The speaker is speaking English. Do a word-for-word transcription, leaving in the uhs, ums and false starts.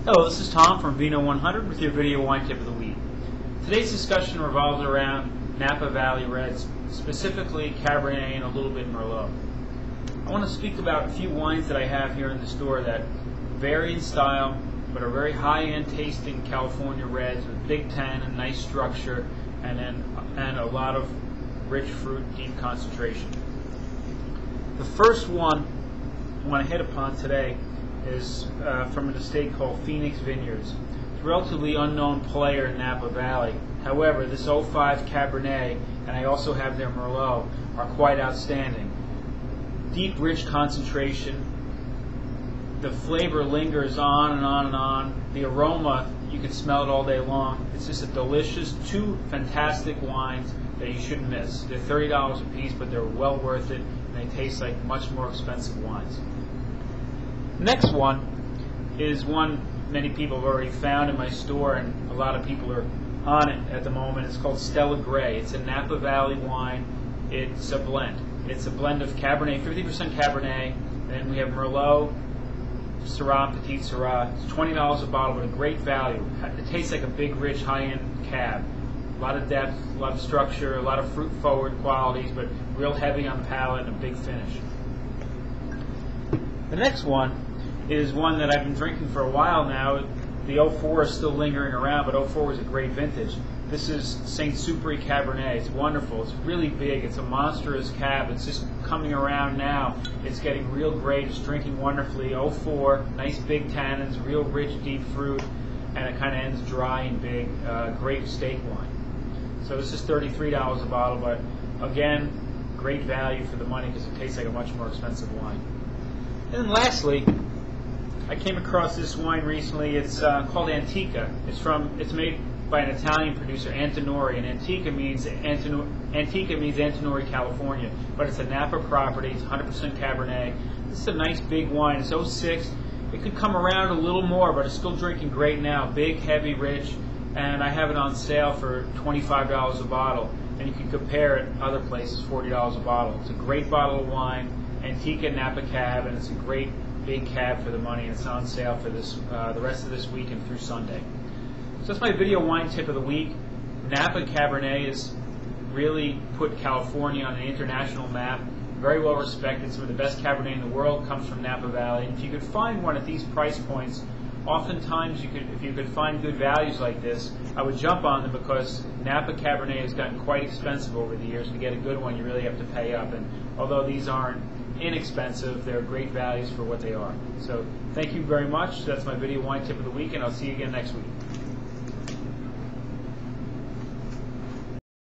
Hello, this is Tom from Vino one hundred with your video wine tip of the week. Today's discussion revolves around Napa Valley Reds, specifically Cabernet and a little bit Merlot. I want to speak about a few wines that I have here in the store that vary in style but are very high-end tasting California Reds with big tannin, nice structure, and then and a lot of rich fruit, deep concentration. The first one I want to hit upon today is uh, from an estate called Phoenix Vineyards. It's a relatively unknown player in Napa Valley. However, this oh five Cabernet, and I also have their Merlot, are quite outstanding. Deep, rich concentration. The flavor lingers on and on and on. The aroma, you can smell it all day long. It's just a delicious, two fantastic wines that you shouldn't miss. They're thirty dollars a piece, but they're well worth it, and they taste like much more expensive wines. Next one is one many people have already found in my store, and a lot of people are on it at the moment. It's called Stella Gray. It's a Napa Valley wine. It's a blend. It's a blend of Cabernet, fifty percent Cabernet, and then we have Merlot, Syrah, Petite Syrah. It's twenty dollars a bottle, but a great value. It tastes like a big, rich, high-end cab. A lot of depth, a lot of structure, a lot of fruit-forward qualities, but real heavy on the palate and a big finish. The next one is one that I've been drinking for a while now. The oh four is still lingering around, but oh four was a great vintage. This is Saint Superi Cabernet. It's wonderful. It's really big. It's a monstrous cab. It's just coming around now. It's getting real great. It's drinking wonderfully. oh four, nice big tannins, real rich, deep fruit, and it kind of ends dry and big. Uh, great steak wine. So this is thirty-three dollars a bottle, but again, great value for the money because it tastes like a much more expensive wine. And then lastly, I came across this wine recently. It's uh, called Antica. It's from. It's made by an Italian producer, Antinori, and Antica means Antino, Antica means Antinori, California. But it's a Napa property. It's one hundred percent Cabernet. This is a nice big wine. It's oh six. It could come around a little more, but it's still drinking great now. Big, heavy, rich, and I have it on sale for twenty-five dollars a bottle. And you can compare it other places, forty dollars a bottle. It's a great bottle of wine, Antica Napa Cab, and it's a great big cab for the money, and it's on sale for this uh, the rest of this week and through Sunday. So that's my video wine tip of the week. Napa Cabernet has really put California on an international map. Very well respected. Some of the best Cabernet in the world comes from Napa Valley. And if you could find one at these price points, oftentimes you could, if you could find good values like this, I would jump on them because Napa Cabernet has gotten quite expensive over the years. To get a good one, you really have to pay up. And although these aren't inexpensive, they're great values for what they are. So thank you very much. That's my video wine tip of the week, and I'll see you again next week.